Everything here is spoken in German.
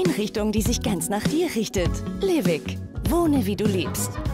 Einrichtung, die sich ganz nach dir richtet. Livik. Wohne, wie du liebst.